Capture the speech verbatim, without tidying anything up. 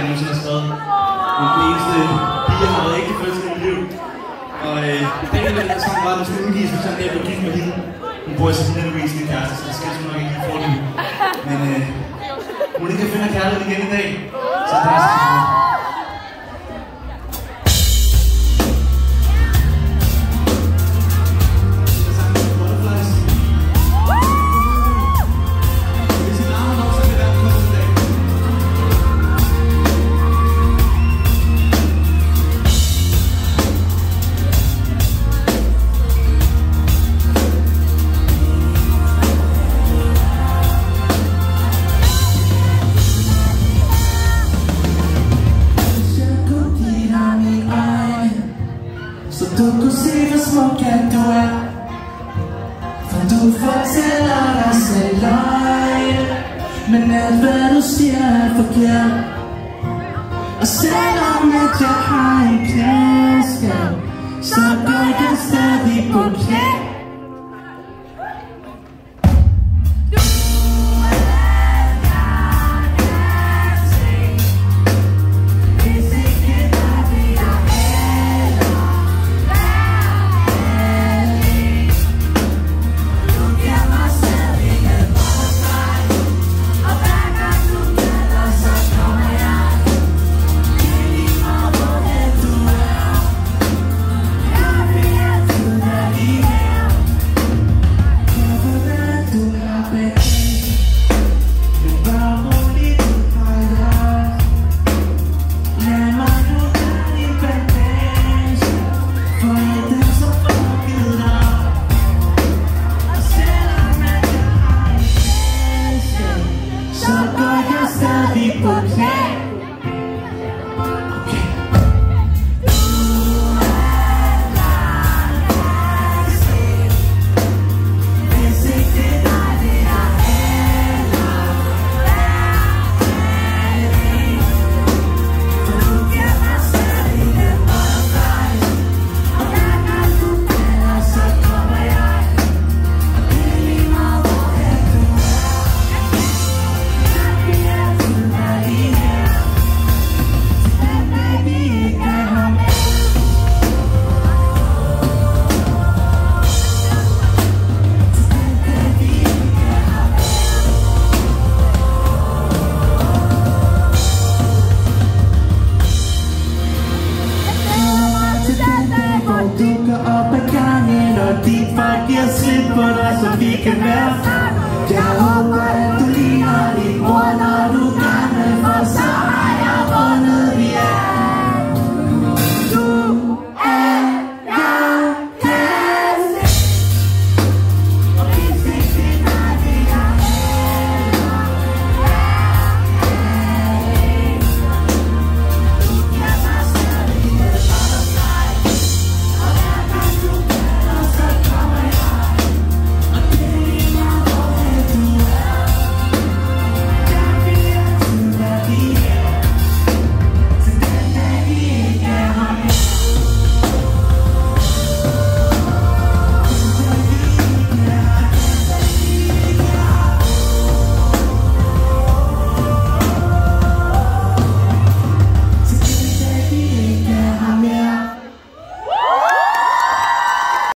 jeg nogensinde har skrevet. Men den eneste pige, jeg har været rigtig forelsket i mit liv. Og øh, dagen med den her sang var, at den skulle udgives, for sådan, at jeg blev gift med hende. Hun bor i Sabina Louise, min kæreste, så det skal jeg sgu nok ikke få det. Men øh, hun ikke kan finde kærlighed igen i dag, så det er sådan. Så du kunne se, hvor smuk at du er, for du fortæller dig selv løgn, men alt hvad du siger er forkert. Og selvom at jeg har en kæreste, så går jeg stadig på knæ. Du går op ad gangen, og dit folk giver slip på dig, så vi kan være